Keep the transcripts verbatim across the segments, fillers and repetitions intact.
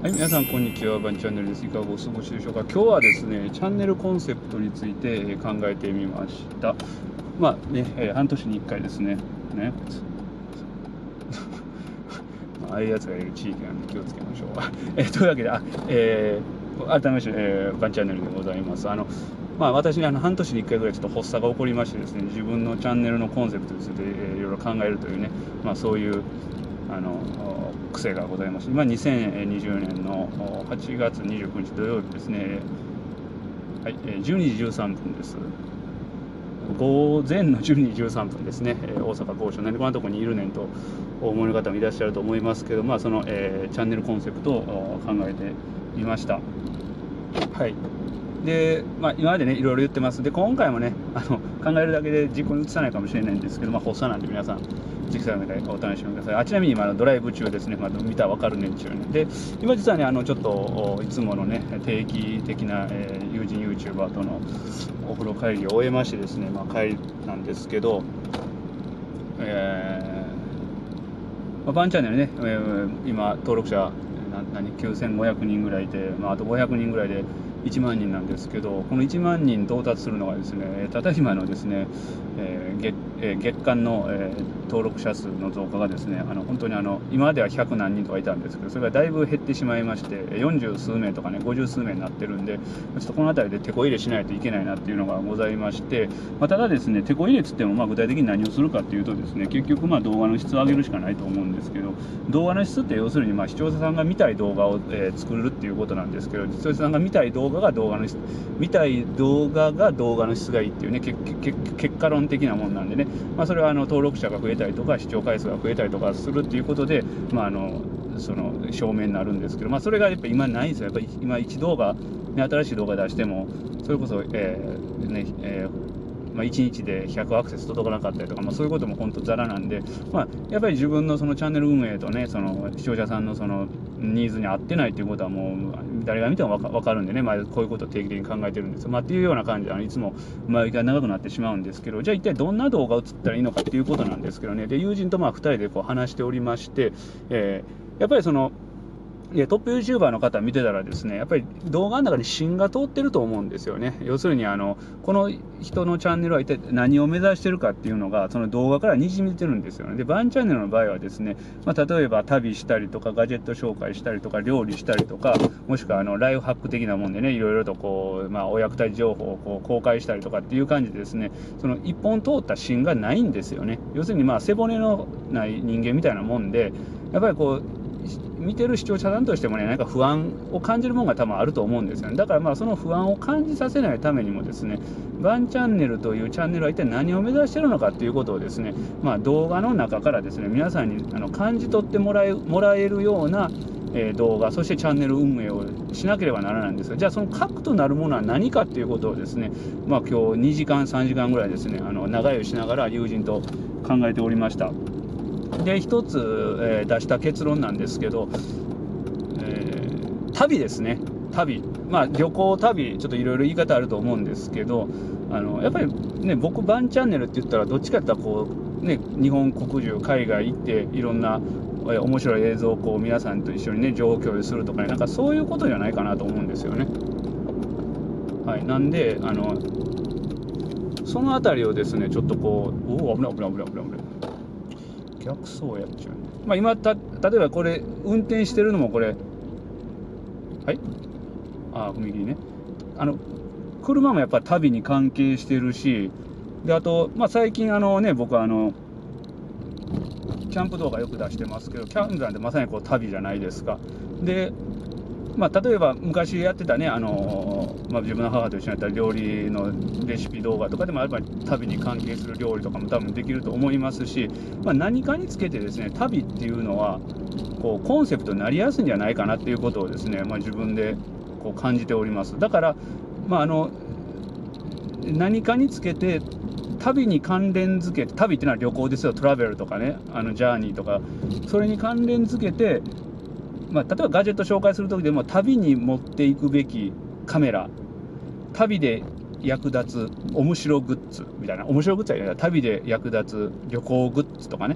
はい、皆さんこんにちは。バンチャンネルです。いかがお過ごしでしょうか。今日はですね、チャンネルコンセプトについて考えてみました。まあね、えー、半年にいっかいですね。ね。ああいうやつがいる地域なんで気をつけましょう。えー、というわけで、あ、えー、改めまして、えー、バンチャンネルでございます。あのまあ、私にあの半年にいっかいぐらいちょっと発作が起こりましてですね、自分のチャンネルのコンセプトについて、えー、いろいろ考えるというね、まあ、そういうあの癖がございます。今にせんにじゅうねんのはちがつにじゅうくにち土曜日ですね、はい、じゅうにじじゅうさんぷんです。午前のじゅうにじじゅうさんぷんですね。大阪高所、何でこんなところにいるねんとお思いの方もいらっしゃると思いますけど、まあ、その、えー、チャンネルコンセプトを考えてみました。はい。で、まあ、今までねいろいろ言ってます。で今回もねあの考えるだけで実行に移さないかもしれないんですけど、まあ、発作なんで皆さん実際のでお楽しみください。あちなみに今のドライブ中ですね、まあ、見たら分かるねん中ね。で今実はねあのちょっといつものね定期的な、えー、友人 YouTuber とのお風呂帰りを終えましてですね、まあ、帰りなんですけど、えーまあ、バンチャンネルね、えー、今登録者何きゅうせんごひゃくにんぐらいで、まあ、あとごひゃくにんぐらいでいちまんにんなんですけど、このいちまんにん到達するのがですね、ただいまのですね、えー 月, えー、月間の、えー、登録者数の増加がですね、あの本当にあの今まではひゃくなんにんとかいたんですけど、それがだいぶ減ってしまいまして、よんじゅうすうめいとかね、ごじゅうすうめいになってるんで、ちょっとこの辺りで手こ入れしないといけないなっていうのがございまして、まあ、ただですね、手こ入れつってもまあ具体的に何をするかっていうとですね、結局まあ動画の質を上げるしかないと思うんですけど、動画の質って要するにまあ視聴者さんが見たい動画を、えー、作るっていうことなんですけど、視聴者さんが見たい動画が動画の質見たい動画が動画の質がいいっていうね、結果論的なもんなんでね、まあ、それはあの登録者が増えたりとか視聴回数が増えたりとかするっていうことで、まあ、あのその証明になるんですけど、まあ、それがやっぱ今ないんですよ。やっぱり今一動画、ね、新しい動画出してもそれこそ、えーねえーまあ、いちにちでひゃくアクセス届かなかったりとか、まあ、そういうことも本当ザラなんで、まあ、やっぱり自分のそのチャンネル運営とね、その視聴者さんのそのニーズに合ってないっていうことはもう誰が見ても分かるんでね、まあ、こういうことを定期的に考えてるんですよ、まあ、っていうような感じであのいつも前置きが長くなってしまうんですけど、じゃあ一体どんな動画を映ったらいいのかっていうことなんですけどね、で友人とまあふたりでこう話しておりまして、えー、やっぱりそのトップ YouTuber の方見てたらですね、やっぱり動画の中に芯が通ってると思うんですよね。要するにあのこの人のチャンネルは一体何を目指してるかっていうのがその動画からにじみ出てるんですよね。でバンチャンネルの場合はですね、まあ、例えば旅したりとかガジェット紹介したりとか料理したりとか、もしくはあのライフハック的なもんでね、いろいろとこう、まあ、お役立ち情報をこう公開したりとかっていう感じでですね、その一本通った芯がないんですよね。要するにまあ背骨のない人間みたいなもんで、やっぱりこう見てる視聴者さんとしてもね、なんか不安を感じるものが多分あると思うんですよね。だからまあその不安を感じさせないためにもですね、バンチャンネルというチャンネルは一体何を目指しているのかということをですね、まあ、動画の中からですね、皆さんにあの感じ取ってもらえ、もらえるようなえー、動画、そしてチャンネル運営をしなければならないんですが、じゃあその核となるものは何かということをですね、まあ、今日にじかんさんじかんぐらいですね、あの長居しながら友人と考えておりました。で一つ、えー、出した結論なんですけど、えー、旅ですね。旅、まあ旅行旅、ちょっといろいろ言い方あると思うんですけど、あのやっぱりね、僕バンチャンネルって言ったらどっちかって言ったらこうね、日本国中海外行っていろんなえ面白い映像をこう皆さんと一緒にね情報共有するとかね、なんかそういうことじゃないかなと思うんですよね。はい、なんであのそのあたりをですね、ちょっとこう、おお危ない危ない危ない危ない危ない逆走やっちゃう、ね、まあ今た例えばこれ運転してるのもこれはいあ踏切ね、あの車もやっぱり旅に関係してるし、であと、まあ、最近あのね僕はあのキャンプ動画よく出してますけど、キャンプなんてまさにこう旅じゃないですか。でまあ、例えば昔やってたね、あのまあ、自分の母と一緒にやった料理のレシピ動画とかでもやっぱり旅に関係する料理とかも多分できると思いますし、まあ、何かにつけてですね、旅っていうのはこうコンセプトになりやすいんじゃないかなっていうことをですね、まあ、自分でこう感じております。だから、まあ、あの何かにつけて旅に関連付け、旅っていうのは旅行ですよ、トラベルとかね、あのジャーニーとか、それに関連付けて、まあ、例えばガジェット紹介するときでも旅に持っていくべきカメラ、旅で役立つ面白グッズみたいな、面白グッズは旅で役立つ旅行グッズとかね、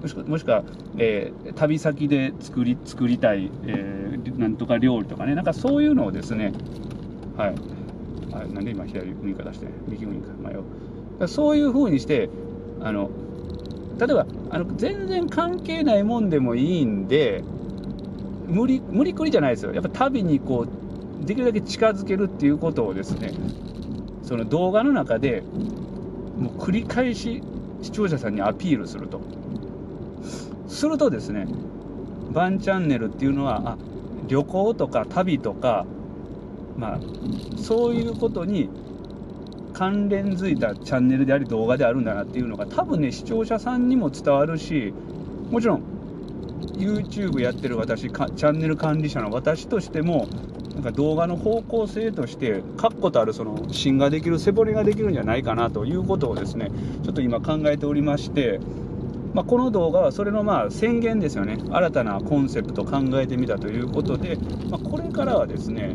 もしくもしくは、えー、旅先で作り作りたい、えー、なんとか料理とかね、なんかそういうのをですね、はい、あ、なんで今左右か出して右右か迷う、そういう風にして、あの例えばあの全然関係ないもんでもいいんで、無理無理くりじゃないですよ。やっぱ旅にこうできるだけ近づけるっていうことをですね、その動画の中でもう繰り返し視聴者さんにアピールするとするとですね、バンチャンネルっていうのは、あ、旅行とか旅とか、まあそういうことに関連づいたチャンネルであり動画であるんだなっていうのが多分ね、視聴者さんにも伝わるし、もちろん YouTube やってる私、チャンネル管理者の私としても、なんか動画の方向性として確固たるその芯ができる、背骨ができるんじゃないかなということをですね、ちょっと今考えておりまして、まあ、この動画はそれのまあ宣言ですよね。新たなコンセプトを考えてみたということで、まあ、これからはですね、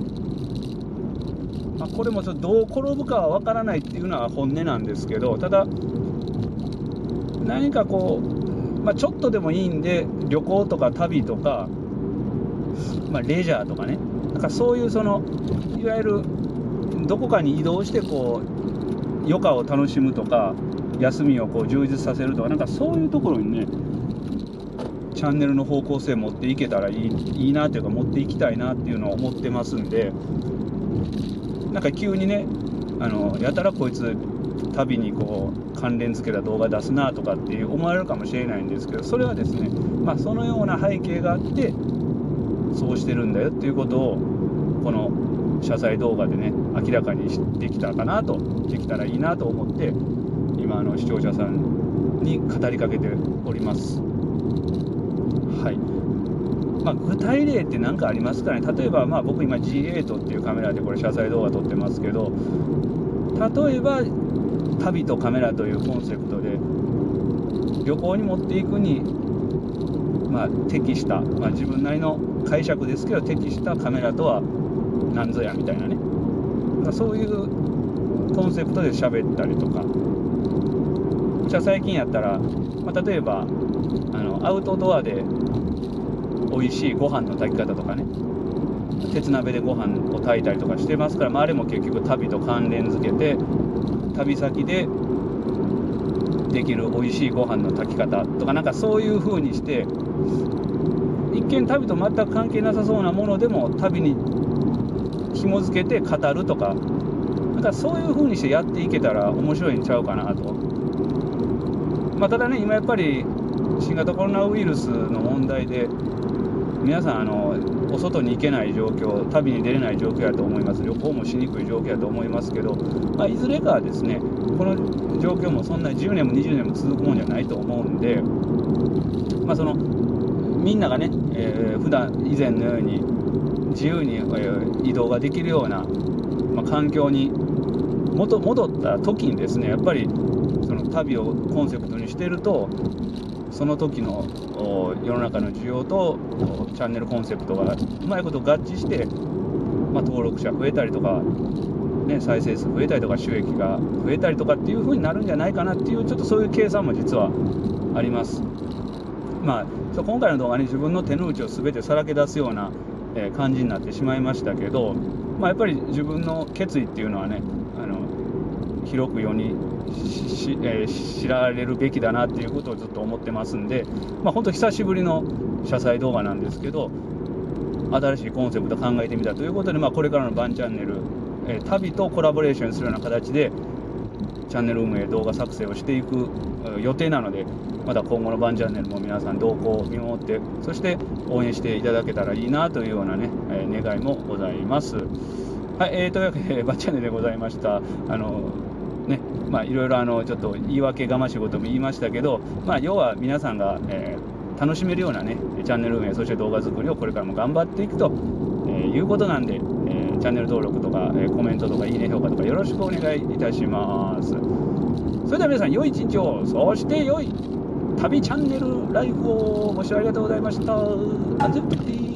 まあ、これもちょっとどう転ぶかはわからないっていうのは本音なんですけど、ただ何かこう、まあ、ちょっとでもいいんで旅行とか旅とか、まあ、レジャーとかね、なんかそういうそのいわゆるどこかに移動してこう余暇を楽しむとか休みをこう充実させるとか、なんかそういうところにね、チャンネルの方向性持っていけたらいい、いいなというか持っていきたいなっていうのを思ってますんで、なんか急にね、あのやたらこいつ旅にこう関連付けた動画出すなとかっていう思われるかもしれないんですけど、それはですね、まあ、そのような背景があってそうしてるんだよっていうことをこの謝罪動画でね明らかにできたかなと、できたらいいなと思って今の視聴者さんに語りかけております。はい。まあ、具体例って何かありますかね。例えば、まあ、僕今 ジーエイト っていうカメラでこれ謝罪動画撮ってますけど、例えば旅とカメラというコンセプトで旅行に持っていくに、まあ、適した、まあ、自分なりの解釈ですけど適したカメラとは何ぞやみたいなね、まあ、そういうコンセプトで喋ったりとか、じゃあ最近やったら、まあ、例えばあのアウトドアで美味しいご飯の炊き方とかね、鉄鍋でご飯を炊いたりとかしてますから、まあ、あれも結局旅と関連づけて旅先でできる美味しいご飯の炊き方とか、なんかそういう風にして一見旅と全く関係なさそうなものでも旅に紐付けて語るとか、なんかそういう風にしてやっていけたら面白いんちゃうかなと。まあ、ただね、今やっぱり新型コロナウイルスの問題で皆さんあのお外に行けない状況、旅に出れない状況やと思います。旅行もしにくい状況やと思いますけど、まあ、いずれかはですね、この状況もそんなじゅうねんもにじゅうねんも続くもんじゃないと思うんで、まあ、そのみんながね、えー、普段以前のように自由に、えー、移動ができるような、まあ、環境に戻戻った時にですね、やっぱりその旅をコンセプトにしていると、その時の世の中の需要とチャンネルコンセプトがうまいこと合致して、まあ、登録者増えたりとか、ね、再生数増えたりとか収益が増えたりとかっていう風になるんじゃないかなっていう、ちょっとそういう計算も実はあります。まあ、今回の動画に自分の手の内を全てさらけ出すような感じになってしまいましたけど、まあ、やっぱり自分の決意っていうのはね、あの広く世にし、えー、知られるべきだなっていうことをずっと思ってますんで、まあ、本当久しぶりの謝罪動画なんですけど、新しいコンセプト考えてみたということで、まあ、これからのバンチャンネル、えー、旅とコラボレーションするような形でチャンネル運営、動画作成をしていく予定なので、また今後のバンチャンネルも皆さん動向を見守って、そして応援していただけたらいいなというようなね、えー、願いもございます。はい、えー、というわけでバンチャンネルでございました。あのね、まあいろいろあのちょっと言い訳がましいことも言いましたけど、まあ要は皆さんが、えー、楽しめるようなねチャンネル運営、そして動画作りをこれからも頑張っていくと、えー、いうことなんで、えー、チャンネル登録とか、えー、コメントとかいいね評価とかよろしくお願いいたします。それでは皆さん良い一日を、そして良い旅チャンネルライフをご視聴ありがとうございました。アンゼル